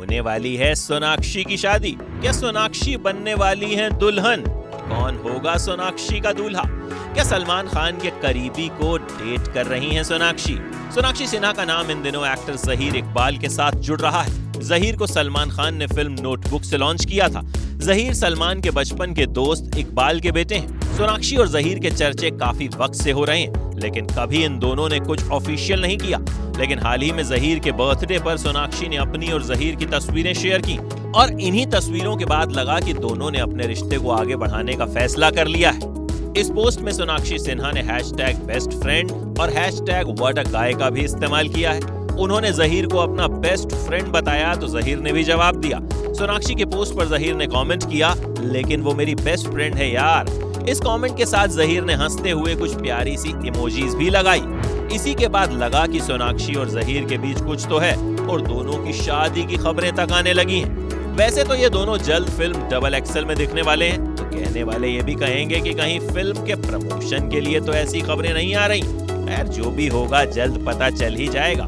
होने वाली है सोनाक्षी की शादी। क्या सोनाक्षी बनने वाली हैं दुल्हन? कौन होगा सोनाक्षी का दूल्हा? क्या सलमान खान के करीबी को डेट कर रही हैं सोनाक्षी? सोनाक्षी सिन्हा का नाम इन दिनों एक्टर ज़हीर इकबाल के साथ जुड़ रहा है। ज़हीर को सलमान खान ने फिल्म नोटबुक से लॉन्च किया था। ज़हीर सलमान के बचपन के दोस्त इकबाल के बेटे हैं। सोनाक्षी और ज़हीर के चर्चे काफी वक्त से हो रहे हैं, लेकिन कभी इन दोनों ने कुछ ऑफिशियल नहीं किया। लेकिन हाल ही में ज़हीर के बर्थडे पर सोनाक्षी ने अपनी और ज़हीर की तस्वीरें शेयर की और इन्हीं तस्वीरों के बाद लगा कि दोनों ने अपने रिश्ते को आगे बढ़ाने का फैसला कर लिया है। इस पोस्ट में सोनाक्षी सिन्हा ने #बेस्ट फ्रेंड और #व्हाट अ गाय का भी इस्तेमाल किया है। उन्होंने ज़हीर को अपना बेस्ट फ्रेंड बताया तो ज़हीर ने भी जवाब दिया। सोनाक्षी के पोस्ट पर ज़हीर ने कमेंट किया, लेकिन वो मेरी बेस्ट फ्रेंड है यार। इस कमेंट के साथ ज़हीर ने हंसते हुए कुछ प्यारी सी इमोजीज भी लगाई। इसी के बाद लगा कि सोनाक्षी और ज़हीर के बीच कुछ तो है और दोनों की शादी की खबरें तक आने लगी हैं। वैसे तो ये दोनों जल्द फिल्म XXL में दिखने वाले हैं, तो कहने वाले ये भी कहेंगे कि कहीं फिल्म के प्रमोशन के लिए तो ऐसी खबरें नहीं आ रही। खैर, जो भी होगा जल्द पता चल ही जाएगा।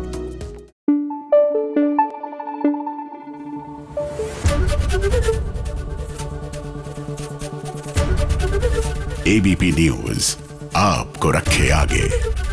ABP न्यूज आपको रखे आगे।